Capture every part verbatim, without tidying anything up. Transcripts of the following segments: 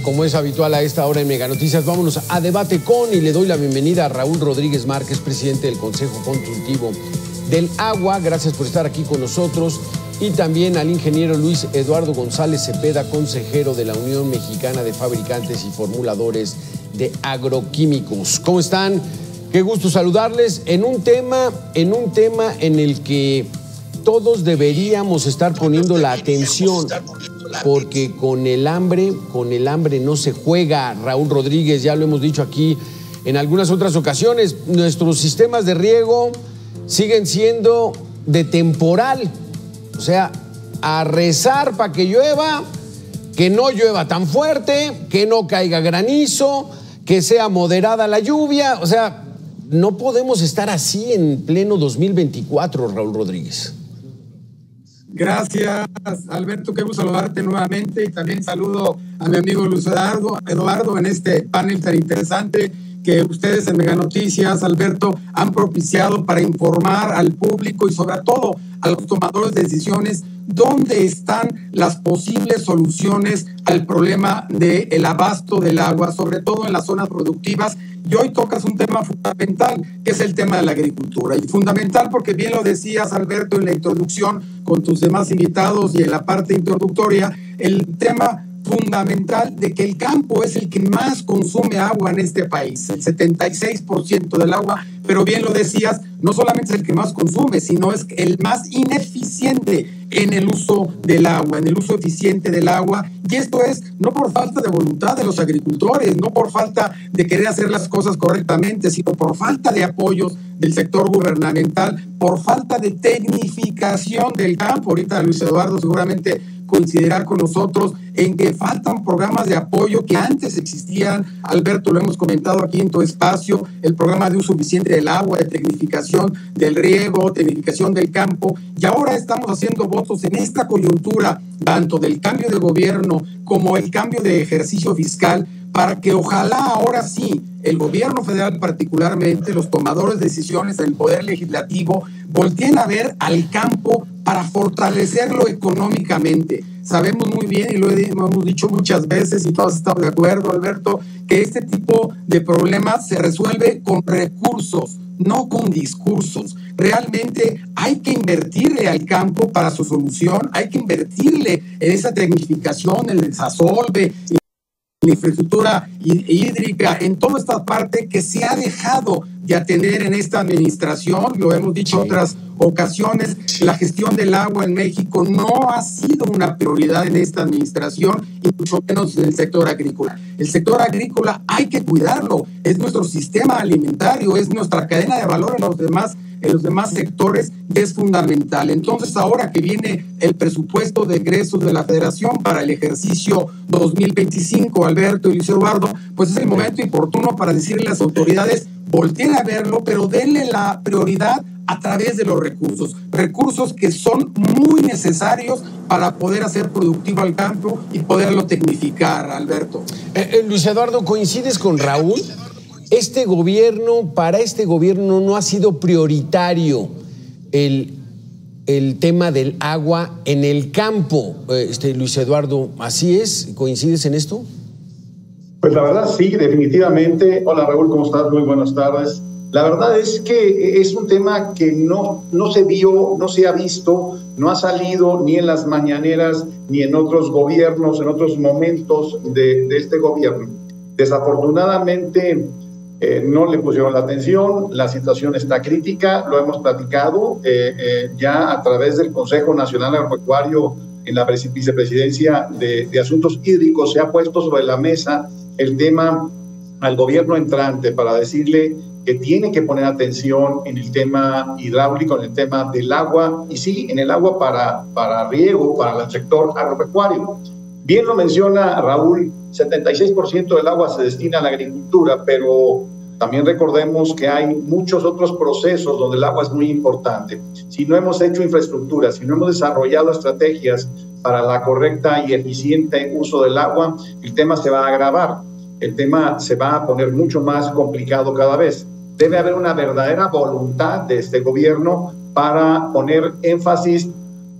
como es habitual a esta hora en Mega Noticias, vámonos a Debate Con y le doy la bienvenida a Raúl Rodríguez Márquez, presidente del Consejo Consultivo del Agua. Gracias por estar aquí con nosotros. Y también al ingeniero Luis Eduardo González Cepeda, consejero de la Unión Mexicana de Fabricantes y Formuladores de Agroquímicos. ¿Cómo están? Qué gusto saludarles en un tema, en un tema en el que todos deberíamos estar poniendo la atención, porque con el hambre, con el hambre no se juega. Raúl Rodríguez, ya lo hemos dicho aquí en algunas otras ocasiones, nuestros sistemas de riego siguen siendo de temporal. O sea, a rezar para que llueva, que no llueva tan fuerte, que no caiga granizo, que sea moderada la lluvia. O sea, no podemos estar así en pleno dos mil veinticuatro, Raúl Rodríguez. Gracias, Alberto, qué gusto saludarte nuevamente y también saludo a mi amigo Luis Eduardo, Eduardo en este panel tan interesante que ustedes en Mega Noticias, Alberto, han propiciado para informar al público y sobre todo a los tomadores de decisiones dónde están las posibles soluciones al problema del abasto del agua, sobre todo en las zonas productivas. Y hoy tocas un tema fundamental, que es el tema de la agricultura. Y fundamental porque bien lo decías, Alberto, en la introducción con tus demás invitados y en la parte introductoria, el tema fundamental de que el campo es el que más consume agua en este país, el setenta y seis por ciento del agua, pero bien lo decías, no solamente es el que más consume, sino es el más ineficiente en el uso del agua, en el uso eficiente del agua, y esto es no por falta de voluntad de los agricultores, no por falta de querer hacer las cosas correctamente, sino por falta de apoyos del sector gubernamental, por falta de tecnificación del campo. Ahorita Luis Eduardo seguramente coincidirá con nosotros en que faltan programas de apoyo que antes existían. Alberto, lo hemos comentado aquí en tu espacio, el programa de uso eficiente del agua, de tecnificación del riego, tecnificación del campo, y ahora estamos haciendo votos en esta coyuntura, tanto del cambio de gobierno como el cambio de ejercicio fiscal, para que ojalá ahora sí el gobierno federal, particularmente los tomadores de decisiones del Poder Legislativo, volteen a ver al campo para fortalecerlo económicamente. Sabemos muy bien, y lo hemos dicho muchas veces, y todos estamos de acuerdo, Alberto, que este tipo de problemas se resuelve con recursos, no con discursos. Realmente hay que invertirle al campo para su solución, hay que invertirle en esa tecnificación, en el desasolve, la infraestructura hídrica, en toda esta parte que se ha dejado de atender en esta administración. Lo hemos dicho en otras ocasiones, la gestión del agua en México no ha sido una prioridad en esta administración, y mucho menos en el sector agrícola. El sector agrícola hay que cuidarlo, es nuestro sistema alimentario, es nuestra cadena de valor en los demás en los demás sectores, y es fundamental. Entonces, ahora que viene el presupuesto de egresos de la Federación para el ejercicio dos mil veinticinco, Alberto y Luis Eduardo, pues es el momento oportuno para decirle a las autoridades, volteen a verlo, pero denle la prioridad a través de los recursos, recursos que son muy necesarios para poder hacer productivo al campo y poderlo tecnificar, Alberto. Eh, eh, Luis Eduardo, ¿coincides con Raúl? Este gobierno, para este gobierno no ha sido prioritario el, el tema del agua en el campo. Este, Luis Eduardo, ¿así es? ¿Coincides en esto? Pues la verdad sí, definitivamente. Hola Raúl, ¿cómo estás? Muy buenas tardes. La verdad es que es un tema que no, no se vio, no se ha visto, no ha salido ni en las mañaneras, ni en otros gobiernos, en otros momentos de, de este gobierno. Desafortunadamente, Eh, no le pusieron la atención, la situación está crítica, lo hemos platicado eh, eh, ya a través del Consejo Nacional Agropecuario en la vicepresidencia de, de Asuntos Hídricos. Se ha puesto sobre la mesa el tema al gobierno entrante para decirle que tiene que poner atención en el tema hidráulico, en el tema del agua, y sí, en el agua para, para riego, para el sector agropecuario. Bien lo menciona Raúl, setenta y seis por ciento del agua se destina a la agricultura, pero también recordemos que hay muchos otros procesos donde el agua es muy importante. Si no hemos hecho infraestructura, si no hemos desarrollado estrategias para la correcta y eficiente uso del agua, el tema se va a agravar, el tema se va a poner mucho más complicado cada vez. Debe haber una verdadera voluntad de este gobierno para poner énfasis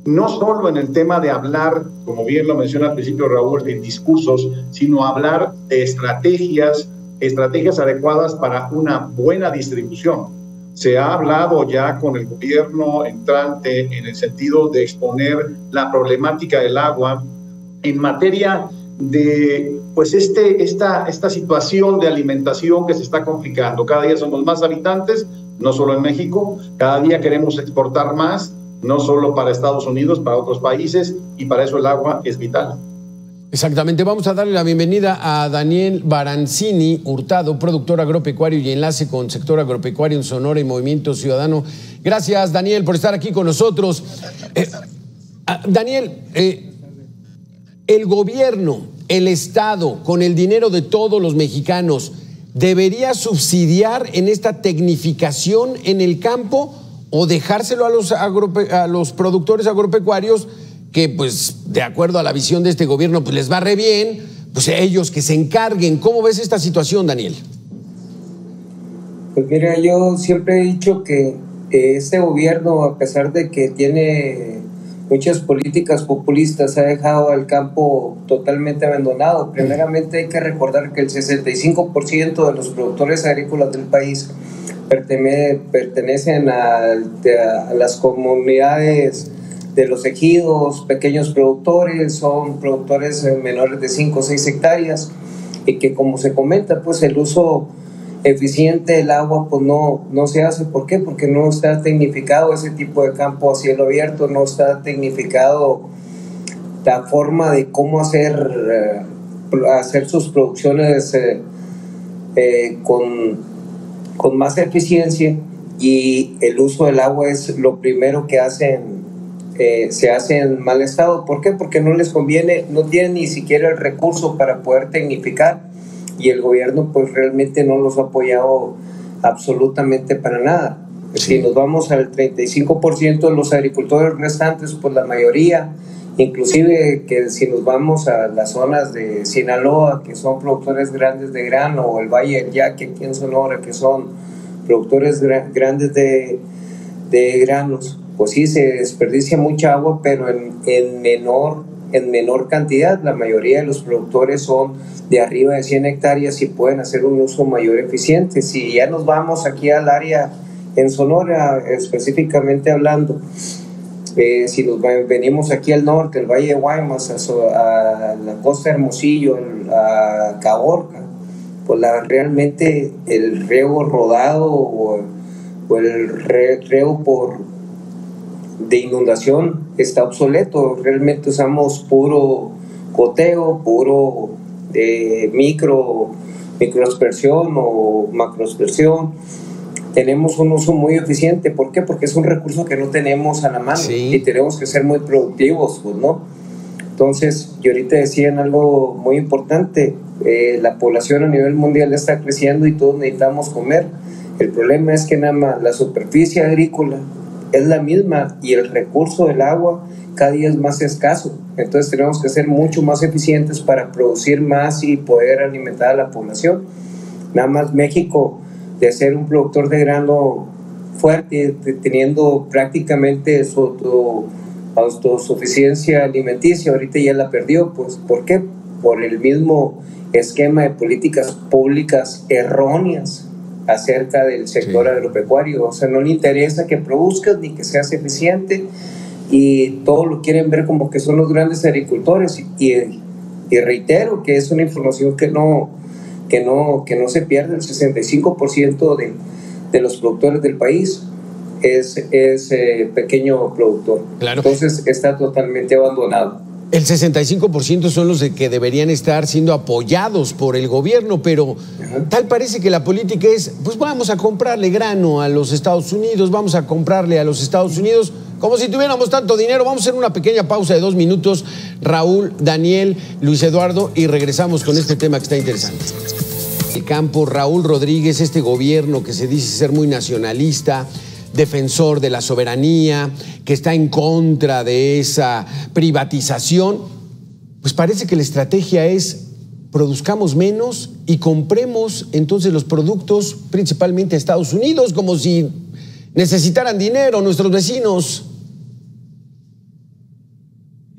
no solo en el tema de hablar, como bien lo menciona al principio Raúl, en discursos, sino hablar de estrategias, estrategias adecuadas para una buena distribución. Se ha hablado ya con el gobierno entrante en el sentido de exponer la problemática del agua en materia de pues este, esta, esta situación de alimentación que se está complicando. Cada día somos más habitantes, no solo en México, cada día queremos exportar más, no solo para Estados Unidos, para otros países, y para eso el agua es vital. Exactamente. Vamos a darle la bienvenida a Daniel Baranzini Hurtado, productor agropecuario y enlace con sector agropecuario en Sonora y Movimiento Ciudadano. Gracias, Daniel, por estar aquí con nosotros. Eh, Daniel, eh, el gobierno, el Estado, con el dinero de todos los mexicanos, ¿debería subsidiar en esta tecnificación en el campo o dejárselo a los, agrope a los productores agropecuarios que, pues, de acuerdo a la visión de este gobierno, pues les va re bien, pues ellos que se encarguen? ¿Cómo ves esta situación, Daniel? Pues mira, yo siempre he dicho que este gobierno, a pesar de que tiene muchas políticas populistas, ha dejado al campo totalmente abandonado. Primeramente hay que recordar que el sesenta y cinco por ciento de los productores agrícolas del país pertenecen a, a las comunidades de los ejidos, pequeños productores, son productores menores de cinco o seis hectáreas, y que, como se comenta, pues el uso eficiente del agua pues no, no se hace. ¿Por qué? Porque no está tecnificado ese tipo de campo a cielo abierto, no está tecnificado la forma de cómo hacer, eh, hacer sus producciones eh, eh, con, con más eficiencia, y el uso del agua es lo primero que hacen. Eh, se hace en mal estado. ¿Por qué? Porque no les conviene, no tienen ni siquiera el recurso para poder tecnificar, y el gobierno pues realmente no los ha apoyado absolutamente para nada. Sí. Si nos vamos al treinta y cinco por ciento de los agricultores restantes, pues la mayoría, inclusive que si nos vamos a las zonas de Sinaloa, que son productores grandes de grano, o el Valle del Yaqui aquí en Sonora, que son productores gra grandes de, de granos, pues sí, se desperdicia mucha agua, pero en, en, menor, en menor cantidad. La mayoría de los productores son de arriba de cien hectáreas y pueden hacer un uso mayor eficiente. Si ya nos vamos aquí al área en Sonora, específicamente hablando, eh, si nos venimos aquí al norte, el Valle de Guaymas, a, a la costa de Hermosillo, a Caborca, pues la, realmente el riego rodado o, o el re, riego por de inundación está obsoleto. Realmente usamos puro goteo, puro eh, micro, microaspersión o macroaspersión. Tenemos un uso muy eficiente. ¿Por qué? Porque es un recurso que no tenemos a la mano, sí, y tenemos que ser muy productivos, pues, ¿no? Entonces, y ahorita decían algo muy importante, eh, la población a nivel mundial está creciendo y todos necesitamos comer. El problema es que nada más la superficie agrícola es la misma y el recurso del agua cada día es más escaso. Entonces tenemos que ser mucho más eficientes para producir más y poder alimentar a la población. Nada más México, de ser un productor de grano fuerte, de, teniendo prácticamente su auto, autosuficiencia alimenticia, ahorita ya la perdió. Pues, ¿por qué? Por el mismo esquema de políticas públicas erróneas acerca del sector, sí, agropecuario. O sea, no le interesa que produzcas ni que seas eficiente, y todo lo quieren ver como que son los grandes agricultores, y, y reitero que es una información que no, que no, que no se pierde. El sesenta y cinco por ciento de, de los productores del país es, es eh, pequeño productor. Claro. Entonces está totalmente abandonado. El sesenta y cinco por ciento son los de que deberían estar siendo apoyados por el gobierno, pero uh-huh. tal parece que la política es, pues vamos a comprarle grano a los Estados Unidos, vamos a comprarle a los Estados Unidos, como si tuviéramos tanto dinero. Vamos a hacer una pequeña pausa de dos minutos, Raúl, Daniel, Luis Eduardo, y regresamos con este tema que está interesante. El campo, Raúl Rodríguez, este gobierno que se dice ser muy nacionalista, defensor de la soberanía, que está en contra de esa privatización, pues parece que la estrategia es produzcamos menos y compremos entonces los productos principalmente a Estados Unidos, como si necesitaran dinero nuestros vecinos.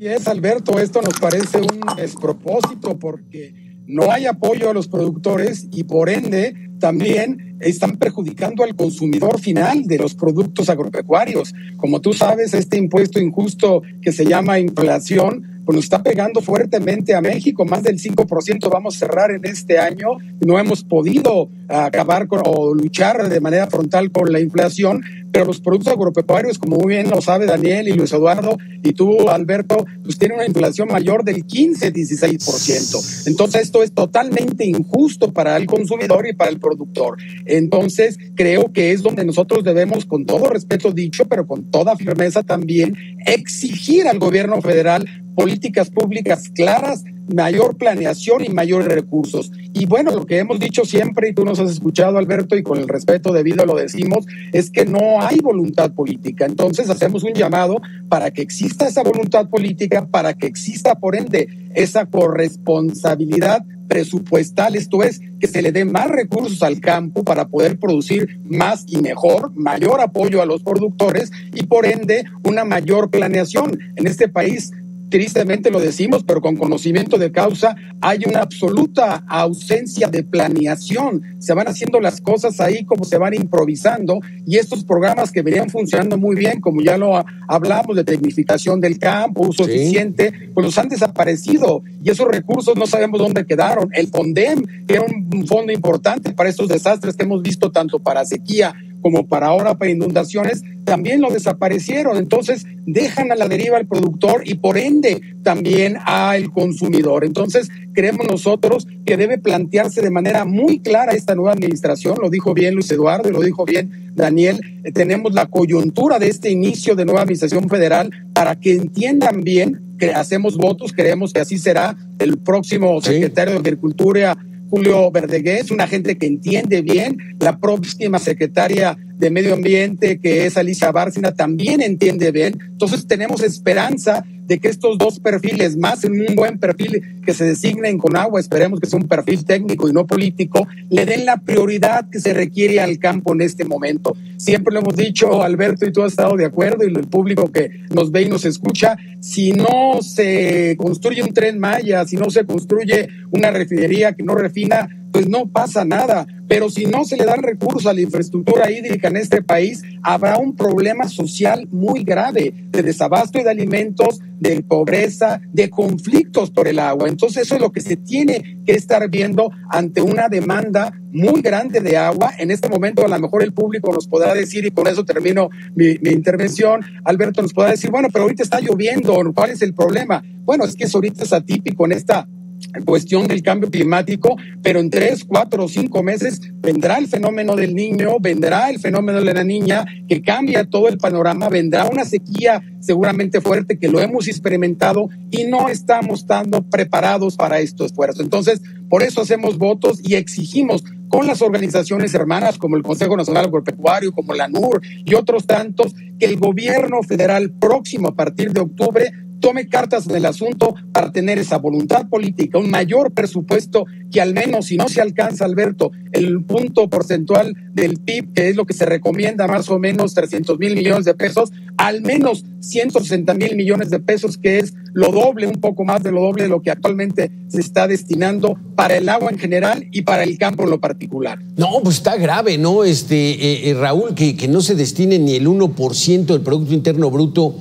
Y es, Alberto, esto nos parece un despropósito porque no hay apoyo a los productores y por ende también están perjudicando al consumidor final de los productos agropecuarios. Como tú sabes, este impuesto injusto que se llama inflación, pues nos está pegando fuertemente a México, más del cinco por ciento vamos a cerrar en este año, no hemos podido acabar con, o luchar de manera frontal con la inflación, pero los productos agropecuarios, como muy bien lo sabe Daniel y Luis Eduardo, y tú, Alberto, pues tienen una inflación mayor del quince a dieciséis por ciento. Entonces esto es totalmente injusto para el consumidor y para el productor. Entonces creo que es donde nosotros debemos, con todo respeto dicho, pero con toda firmeza también, exigir al gobierno federal políticas públicas claras, mayor planeación y mayores recursos. Y bueno, lo que hemos dicho siempre, y tú nos has escuchado, Alberto, y con el respeto debido lo decimos, es que no hay voluntad política. Entonces hacemos un llamado para que exista esa voluntad política, para que exista, por ende, esa corresponsabilidad presupuestal, esto es, que se le dé más recursos al campo para poder producir más y mejor, mayor apoyo a los productores y por ende una mayor planeación. En este país, tristemente lo decimos, pero con conocimiento de causa, hay una absoluta ausencia de planeación. Se van haciendo las cosas ahí como se van improvisando y estos programas que venían funcionando muy bien, como ya lo hablamos, de tecnificación del campo, uso sí. eficiente, pues los han desaparecido y esos recursos no sabemos dónde quedaron. El FONDEM, que era un fondo importante para estos desastres que hemos visto tanto para sequía como para ahora para inundaciones, también lo desaparecieron. Entonces dejan a la deriva al productor y por ende también al consumidor. Entonces creemos nosotros que debe plantearse de manera muy clara esta nueva administración, lo dijo bien Luis Eduardo y lo dijo bien Daniel, eh, tenemos la coyuntura de este inicio de nueva administración federal para que entiendan bien que hacemos votos, creemos que así será el próximo secretario sí. de Agricultura, Julio Verdeguer, es una gente que entiende bien, la próxima secretaria de Medio Ambiente, que es Alicia Bárcena, también entiende bien. Entonces tenemos esperanza de que estos dos perfiles, más en un buen perfil que se designen con agua, esperemos que sea un perfil técnico y no político, le den la prioridad que se requiere al campo en este momento. Siempre lo hemos dicho, Alberto, y tú has estado de acuerdo, y el público que nos ve y nos escucha, si no se construye un Tren Maya, si no se construye una refinería que no refina, pues no pasa nada. Pero si no se le dan recursos a la infraestructura hídrica en este país, habrá un problema social muy grave de desabasto y de alimentos, de pobreza, de conflictos por el agua. Entonces eso es lo que se tiene que estar viendo ante una demanda muy grande de agua. En este momento a lo mejor el público nos podrá decir, y con eso termino mi, mi intervención, Alberto nos podrá decir, bueno, pero ahorita está lloviendo, ¿cuál es el problema? Bueno, es que eso ahorita es atípico en esta cuestión del cambio climático, pero en tres, cuatro o cinco meses vendrá el fenómeno del niño, vendrá el fenómeno de la niña, que cambia todo el panorama, vendrá una sequía seguramente fuerte que lo hemos experimentado y no estamos estando preparados para estos esfuerzos. Entonces, por eso hacemos votos y exigimos con las organizaciones hermanas como el Consejo Nacional Agropecuario, como la N U R y otros tantos, que el gobierno federal próximo a partir de octubre tome cartas en el asunto para tener esa voluntad política, un mayor presupuesto que al menos, si no se alcanza, Alberto, el punto porcentual del P I B, que es lo que se recomienda, más o menos trescientos mil millones de pesos, al menos ciento sesenta mil millones de pesos, que es lo doble, un poco más de lo doble de lo que actualmente se está destinando para el agua en general y para el campo en lo particular. No, pues está grave, ¿no? Este, eh, eh, Raúl, que, que no se destine ni el uno por ciento del Producto Interno Bruto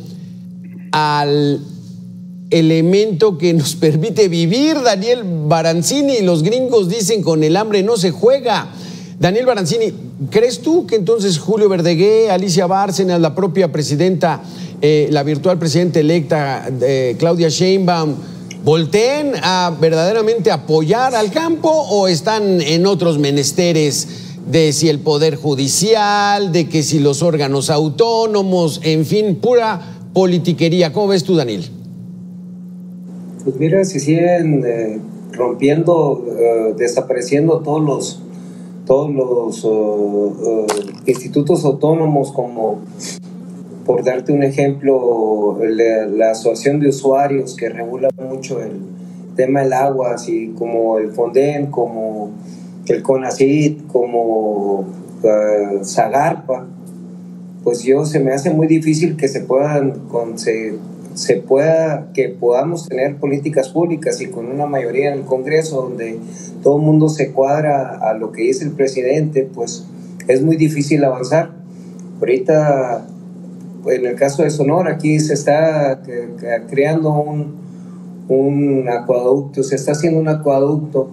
al elemento que nos permite vivir. Daniel Baranzini, los gringos dicen con el hambre no se juega. Daniel Baranzini, ¿crees tú que entonces Julio Verdeguer, Alicia Bárcena, la propia presidenta, eh, la virtual presidenta electa eh, Claudia Sheinbaum, volteen a verdaderamente apoyar al campo o están en otros menesteres de si el Poder Judicial, de que si los órganos autónomos, en fin, pura politiquería? ¿Cómo ves tú, Daniel? Pues mira, se siguen eh, rompiendo, uh, desapareciendo todos los todos los uh, uh, institutos autónomos, como por darte un ejemplo, la, la asociación de usuarios que regula mucho el tema del agua, así como el FONDEM, como el CONACYT, como uh, SAGARPA. Pues yo se me hace muy difícil que se puedan conseguir se pueda, que podamos tener políticas públicas y con una mayoría en el Congreso donde todo el mundo se cuadra a lo que dice el presidente, pues es muy difícil avanzar. Ahorita, en el caso de Sonora, aquí se está creando un, un acueducto, se está haciendo un acueducto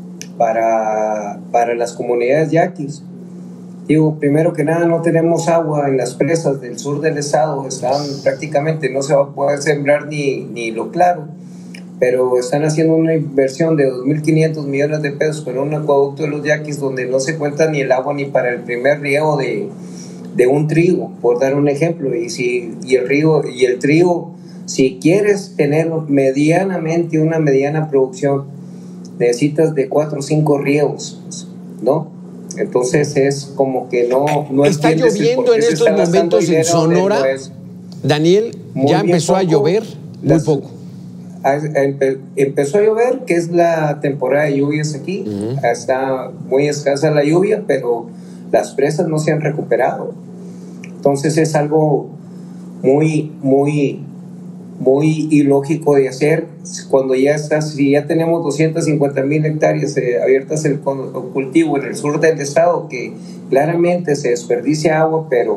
para, para las comunidades yaquis. Digo, primero que nada, no tenemos agua en las presas del sur del estado, están prácticamente, no se va a poder sembrar ni, ni lo claro, pero están haciendo una inversión de dos mil quinientos millones de pesos para un acueducto de los yaquis donde no se cuenta ni el agua ni para el primer riego de, de un trigo, por dar un ejemplo. Y, si, y, el río, y el trigo, si quieres tener medianamente una mediana producción, necesitas de cuatro o cinco riegos, ¿no? Entonces es como que no, no está lloviendo en estos momentos en Sonora. Daniel, ya empezó a llover muy poco. Empezó a llover, que es la temporada de lluvias aquí. Uh-huh. Está muy escasa la lluvia, pero las presas no se han recuperado. Entonces es algo muy, muy, muy ilógico de hacer cuando ya está, si ya tenemos doscientas cincuenta mil hectáreas eh, abiertas el cultivo en el sur del estado, que claramente se desperdicia agua, pero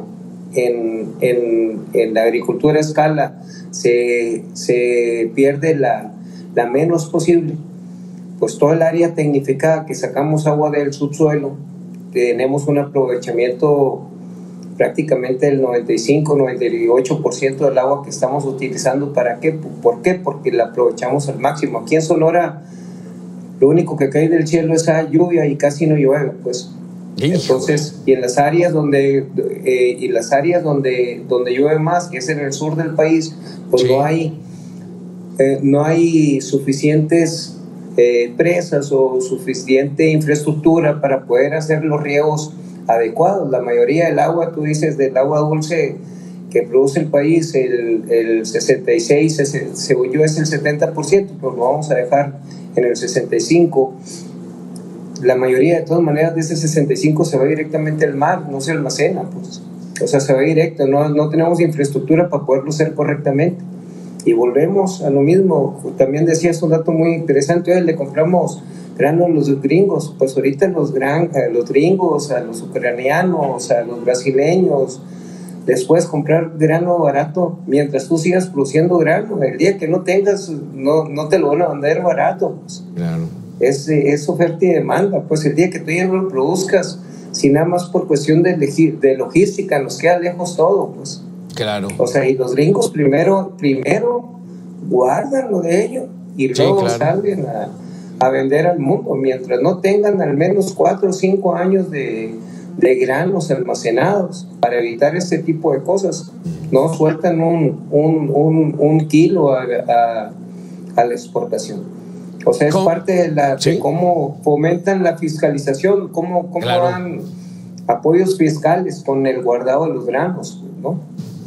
en, en, en la agricultura a escala se, se pierde la, la menos posible. Pues todo el área tecnificada que sacamos agua del subsuelo, tenemos un aprovechamiento prácticamente el noventa y cinco, noventa y ocho por ciento del agua que estamos utilizando. ¿Para qué? ¿Por qué? Porque la aprovechamos al máximo. Aquí en Sonora lo único que cae del cielo es la lluvia y casi no llueve, pues. Entonces, y en las áreas donde eh, y las áreas donde, donde llueve más, que es en el sur del país, pues sí. no hay eh, no hay suficientes eh, presas o suficiente infraestructura para poder hacer los riegos adecuados. La mayoría del agua, tú dices, del agua dulce que produce el país, el, el sesenta y seis, según yo es el setenta por ciento, pero lo vamos a dejar en el sesenta y cinco por ciento. La mayoría, de todas maneras, de ese sesenta y cinco por ciento se va directamente al mar, no se almacena, pues. O sea, se va directo, no, no tenemos infraestructura para poderlo hacer correctamente. Y volvemos a lo mismo. También decías un dato muy interesante, hoy le compramos grano a los gringos, pues ahorita los, gran, a los gringos, a los ucranianos, a los brasileños, después comprar grano barato, mientras tú sigas produciendo grano, el día que no tengas, no, no te lo van a vender barato, pues. Claro. Es, es oferta y demanda, pues el día que tú ya no lo produzcas, si nada más por cuestión de, de logística, nos queda lejos todo, pues. Claro. O sea, y los gringos primero, primero guardan lo de ellos y luego sí, claro. salen a a vender al mundo, mientras no tengan al menos cuatro o cinco años de, de granos almacenados para evitar este tipo de cosas. No sueltan un, un, un, un kilo a, a, a la exportación. O sea, es ¿Cómo? parte de, la, ¿Sí? de cómo fomentan la fiscalización, cómo, cómo claro. dan apoyos fiscales con el guardado de los granos, ¿no?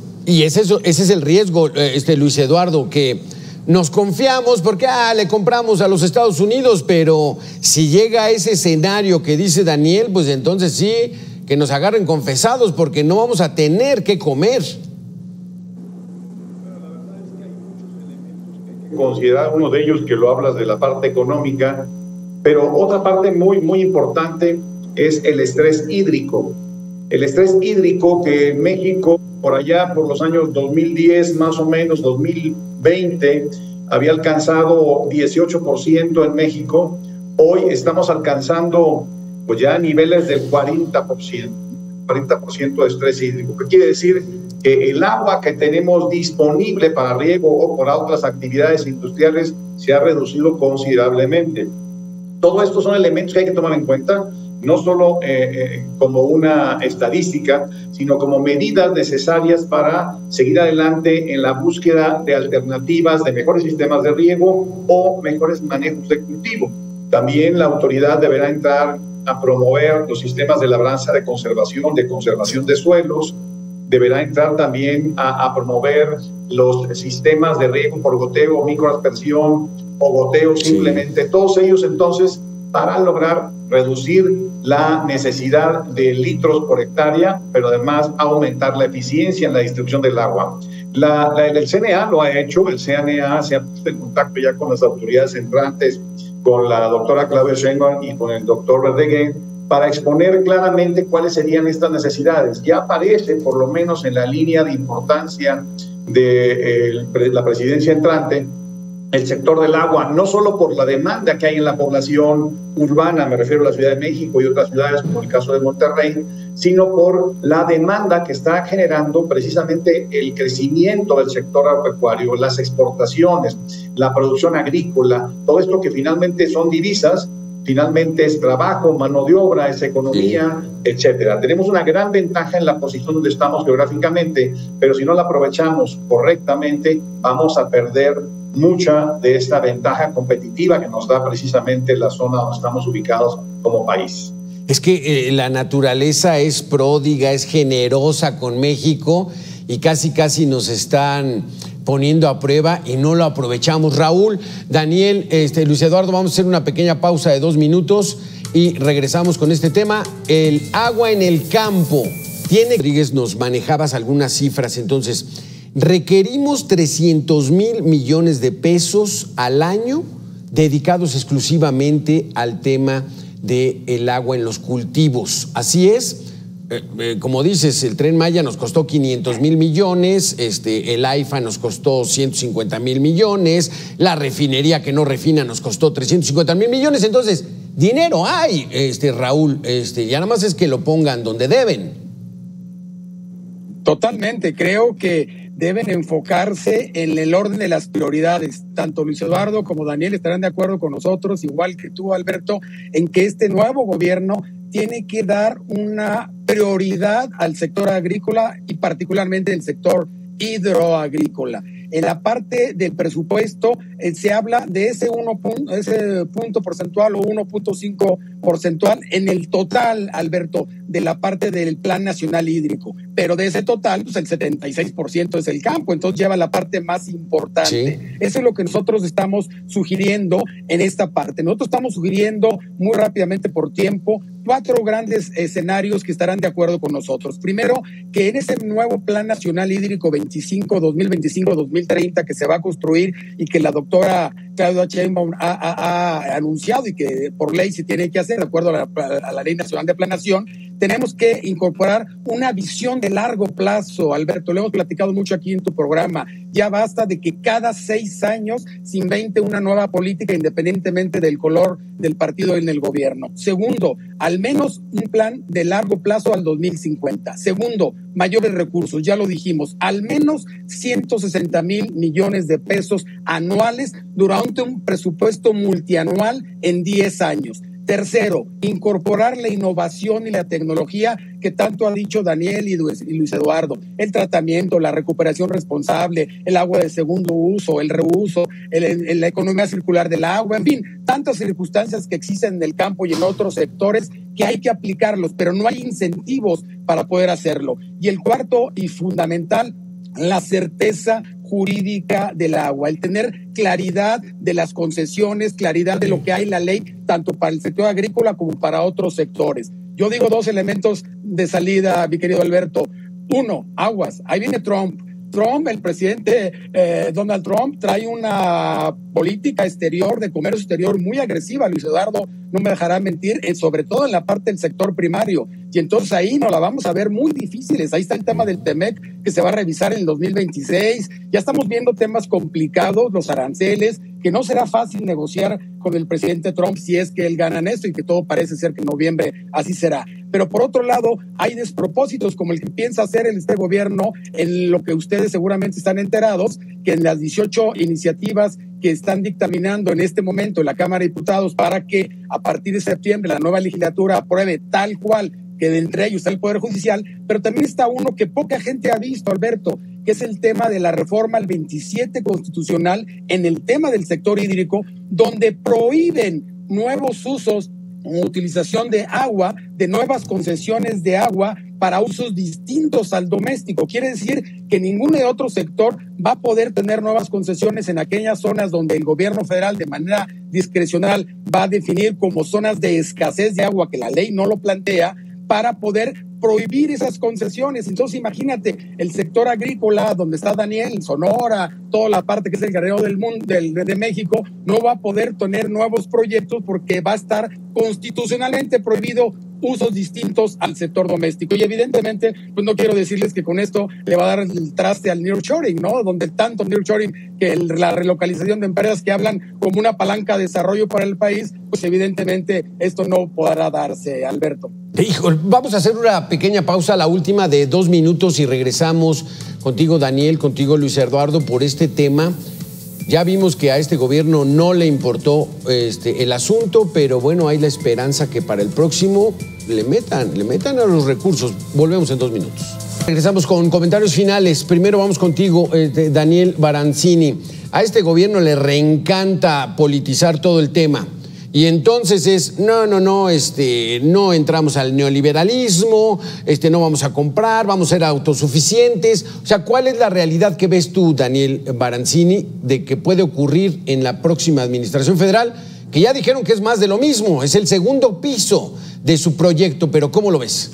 Y ese es, ese es el riesgo, este, Luis Eduardo, que nos confiamos porque ah, le compramos a los Estados Unidos, pero si llega a ese escenario que dice Daniel, pues entonces sí, que nos agarren confesados porque no vamos a tener que comer. Considerar uno de ellos que lo hablas de la parte económica, pero otra parte muy, muy importante es el estrés hídrico. El estrés hídrico que en México, por allá por los años dos mil diez, más o menos, dos mil veinte, había alcanzado dieciocho por ciento en México. Hoy estamos alcanzando pues ya niveles del cuarenta por ciento, cuarenta por ciento de estrés hídrico. ¿Qué quiere decir? Que el agua que tenemos disponible para riego o para otras actividades industriales se ha reducido considerablemente. Todo esto son elementos que hay que tomar en cuenta, no solo eh, eh, como una estadística, sino como medidas necesarias para seguir adelante en la búsqueda de alternativas, de mejores sistemas de riego o mejores manejos de cultivo. También la autoridad deberá entrar a promover los sistemas de labranza de conservación, de conservación de suelos, deberá entrar también a, a promover los sistemas de riego por goteo, microaspersión o goteo simplemente, sí. Todos ellos entonces para lograr reducir la necesidad de litros por hectárea, pero además aumentar la eficiencia en la distribución del agua. La, la, el C N A lo ha hecho, el C N A se ha puesto en contacto ya con las autoridades entrantes, con la doctora Claudia Sheinbaum y con el doctor Verdeguer, para exponer claramente cuáles serían estas necesidades. Ya aparece, por lo menos en la línea de importancia de eh, la presidencia entrante, el sector del agua, no solo por la demanda que hay en la población urbana, me refiero a la Ciudad de México y otras ciudades como el caso de Monterrey, sino por la demanda que está generando precisamente el crecimiento del sector agropecuario, las exportaciones, la producción agrícola, todo esto que finalmente son divisas, finalmente es trabajo, mano de obra, es economía, sí, etcétera. Tenemos una gran ventaja en la posición donde estamos geográficamente, pero si no la aprovechamos correctamente, vamos a perder mucha de esta ventaja competitiva que nos da precisamente la zona donde estamos ubicados como país. Es que eh, la naturaleza es pródiga, es generosa con México y casi casi nos están poniendo a prueba y no lo aprovechamos. Raúl, Daniel, este, Luis Eduardo, vamos a hacer una pequeña pausa de dos minutos y regresamos con este tema, el agua en el campo. Tiene, Rodríguez, nos manejabas algunas cifras, entonces, requerimos trescientos mil millones de pesos al año dedicados exclusivamente al tema del agua en los cultivos. Así es. Eh, eh, como dices, el Tren Maya nos costó quinientos mil millones, este, el AIFA nos costó ciento cincuenta mil millones, la refinería que no refina nos costó trescientos cincuenta mil millones. Entonces, dinero hay, este, Raúl, este, ya nada más es que lo pongan donde deben. Totalmente, creo que deben enfocarse en el orden de las prioridades. Tanto Luis Eduardo como Daniel estarán de acuerdo con nosotros, igual que tú, Alberto, en que este nuevo gobierno tiene que dar una prioridad al sector agrícola y particularmente el sector hidroagrícola. En la parte del presupuesto eh, se habla de ese, uno, ese punto porcentual o uno punto cinco porcentual en el total, Alberto, de la parte del Plan Nacional Hídrico. Pero de ese total, pues el setenta y seis por ciento es el campo, entonces lleva la parte más importante. Sí. Eso es lo que nosotros estamos sugiriendo en esta parte. Nosotros estamos sugiriendo muy rápidamente por tiempo cuatro grandes escenarios que estarán de acuerdo con nosotros. Primero, que en ese nuevo Plan Nacional Hídrico veinticinco, dos mil veinticinco, dos mil treinta que se va a construir y que la doctora Claudia Sheinbaum ha, ha, ha anunciado y que por ley se tiene que hacer de acuerdo a la, a la Ley Nacional de Planeación, tenemos que incorporar una visión de largo plazo. Alberto, lo hemos platicado mucho aquí en tu programa. Ya basta de que cada seis años se invente una nueva política independientemente del color del partido en el gobierno. Segundo, al menos un plan de largo plazo al dos mil cincuenta. Segundo, mayores recursos, ya lo dijimos, al menos ciento sesenta mil millones de pesos anuales durante un presupuesto multianual en diez años. Tercero, incorporar la innovación y la tecnología que tanto ha dicho Daniel y Luis Eduardo. El tratamiento, la recuperación responsable, el agua de segundo uso, el reuso, el, el, la economía circular del agua, en fin, tantas circunstancias que existen en el campo y en otros sectores que hay que aplicarlos, pero no hay incentivos para poder hacerlo. Y el cuarto y fundamental, la certeza jurídica del agua, el tener claridad de las concesiones, claridad de lo que hay en la ley, tanto para el sector agrícola como para otros sectores. Yo digo dos elementos de salida, mi querido Alberto. Uno, aguas, ahí viene Trump. Trump, el presidente eh, Donald Trump, trae una política exterior, de comercio exterior muy agresiva. Luis Eduardo no me dejará mentir, eh, sobre todo en la parte del sector primario. Y entonces ahí nos la vamos a ver muy difíciles. Ahí está el tema del TEMEC, que se va a revisar en el dos mil veintiséis. Ya estamos viendo temas complicados, los aranceles, que no será fácil negociar con el presidente Trump si es que él gana en esto, y que todo parece ser que en noviembre así será. Pero por otro lado, hay despropósitos como el que piensa hacer en este gobierno, en lo que ustedes seguramente están enterados, que en las dieciocho iniciativas que están dictaminando en este momento en la Cámara de Diputados para que a partir de septiembre la nueva legislatura apruebe tal cual, que de entre ellos está el Poder Judicial, pero también está uno que poca gente ha visto, Alberto, que es el tema de la reforma al veintisiete constitucional en el tema del sector hídrico, donde prohíben nuevos usos o utilización de agua, de nuevas concesiones de agua para usos distintos al doméstico. Quiere decir que ningún de otro sector va a poder tener nuevas concesiones en aquellas zonas donde el gobierno federal de manera discrecional va a definir como zonas de escasez de agua, que la ley no lo plantea, para poder prohibir esas concesiones. Entonces imagínate, el sector agrícola, donde está Daniel, Sonora, toda la parte que es el Guerrero del mundo, del, de México, no va a poder tener nuevos proyectos porque va a estar constitucionalmente prohibido usos distintos al sector doméstico. Y evidentemente, pues no quiero decirles que con esto le va a dar el traste al nearshoring, ¿no? Donde tanto nearshoring, que el, la relocalización de empresas que hablan como una palanca de desarrollo para el país, pues evidentemente esto no podrá darse, Alberto. Hijo, vamos a hacer una pequeña pausa, la última de dos minutos, y regresamos contigo, Daniel, contigo, Luis Eduardo, por este tema. Ya vimos que a este gobierno no le importó este, el asunto, pero bueno, hay la esperanza que para el próximo le metan, le metan a los recursos. Volvemos en dos minutos. Regresamos con comentarios finales. Primero vamos contigo, eh, Daniel Baranzini. A este gobierno le reencanta politizar todo el tema. Y entonces es, no, no, no, este, no entramos al neoliberalismo, este, no vamos a comprar, vamos a ser autosuficientes. O sea, ¿cuál es la realidad que ves tú, Daniel Baranzini, de que puede ocurrir en la próxima administración federal? Que ya dijeron que es más de lo mismo, es el segundo piso de su proyecto, pero ¿cómo lo ves?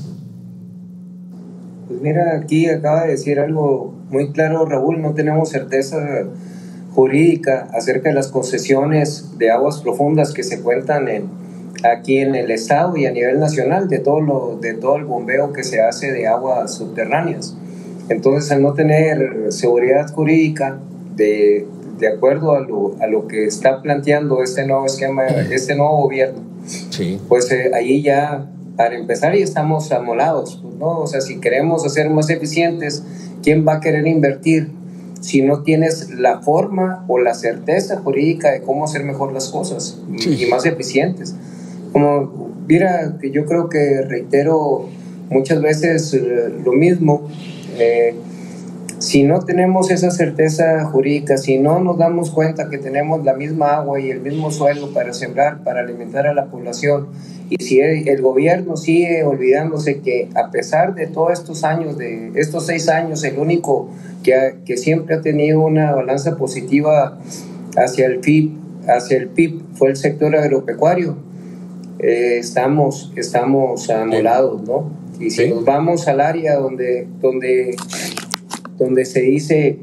Pues mira, aquí acaba de decir algo muy claro, Raúl, no tenemos certeza jurídica acerca de las concesiones de aguas profundas que se cuentan en, aquí en el estado y a nivel nacional, de todo, lo, de todo el bombeo que se hace de aguas subterráneas. Entonces, al no tener seguridad jurídica de, de acuerdo a lo, a lo que está planteando este nuevo esquema, este nuevo gobierno, sí. pues eh, ahí ya, para empezar, ya estamos amolados, ¿no? O sea, si queremos hacer más eficientes, ¿quién va a querer invertir si no tienes la forma o la certeza jurídica de cómo hacer mejor las cosas sí. y más eficientes? Como, mira, que yo creo que reitero muchas veces eh, lo mismo, eh, si no tenemos esa certeza jurídica, si no nos damos cuenta que tenemos la misma agua y el mismo suelo para sembrar, para alimentar a la población, y si el, el gobierno sigue olvidándose que a pesar de todos estos años, de estos seis años, el único que, ha, que siempre ha tenido una balanza positiva hacia el P I B, hacia el P I B fue el sector agropecuario, eh, estamos, estamos amolados, ¿no? Y si ¿Sí? nos vamos al área donde, donde, donde se dice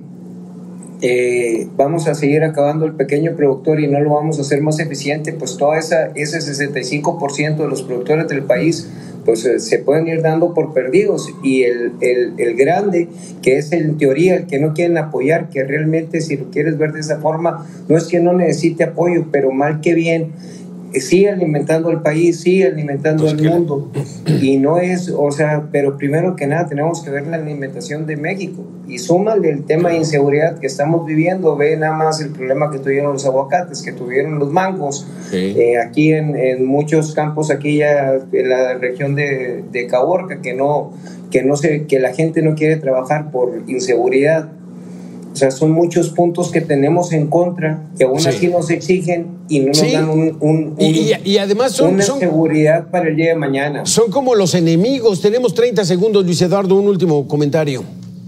eh, vamos a seguir acabando el pequeño productor y no lo vamos a hacer más eficiente, pues todo esa, ese sesenta y cinco por ciento de los productores del país pues eh, se pueden ir dando por perdidos, y el, el, el grande, que es en teoría el que no quieren apoyar, que realmente si lo quieres ver de esa forma, no es que no necesite apoyo, pero mal que bien sigue alimentando al país, sigue alimentando pues al mundo, y no es, o sea, pero primero que nada tenemos que ver la alimentación de México, y súmale el tema de inseguridad que estamos viviendo, ve nada más el problema que tuvieron los aguacates, que tuvieron los mangos, sí. eh, aquí en, en muchos campos, aquí ya en la región de, de Caborca, que no, que no se, que la gente no quiere trabajar por inseguridad. O sea, son muchos puntos que tenemos en contra, que aún sí. así nos exigen y no nos sí. dan un, un, un, y, y además son, una son, seguridad para el día de mañana. Son como los enemigos. Tenemos treinta segundos, Luis Eduardo, un último comentario.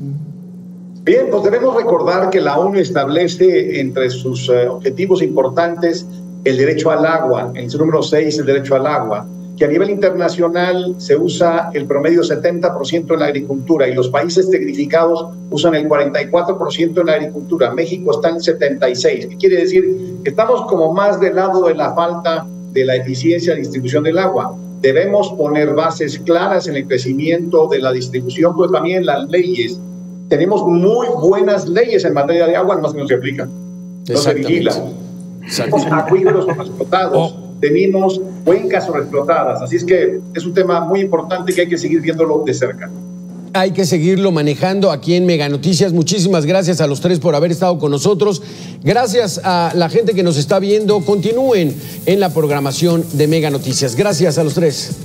Bien, pues debemos recordar que la ONU establece entre sus uh, objetivos importantes el derecho al agua, en su número seis, el derecho al agua, que a nivel internacional se usa el promedio setenta por ciento en la agricultura y los países tecnificados usan el cuarenta y cuatro por ciento en la agricultura. México está en setenta y seis por ciento. ¿Qué quiere decir? Que estamos como más del lado de la falta de la eficiencia de distribución del agua. Debemos poner bases claras en el crecimiento de la distribución, pero también en las leyes. Tenemos muy buenas leyes en materia de agua, nomás que no se aplican. No se vigilan. Tenemos acuíferos no explotados. Oh. Tenemos cuencas sobreexplotadas, así es que es un tema muy importante que hay que seguir viéndolo de cerca. Hay que seguirlo manejando aquí en Mega Noticias. Muchísimas gracias a los tres por haber estado con nosotros. Gracias a la gente que nos está viendo. Continúen en la programación de Mega Noticias. Gracias a los tres.